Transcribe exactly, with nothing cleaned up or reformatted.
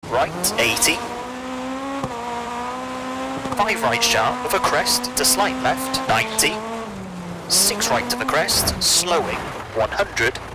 right, eighty. five right sharp with a crest to slight left, ninety. six right to the crest, slowing, one hundred.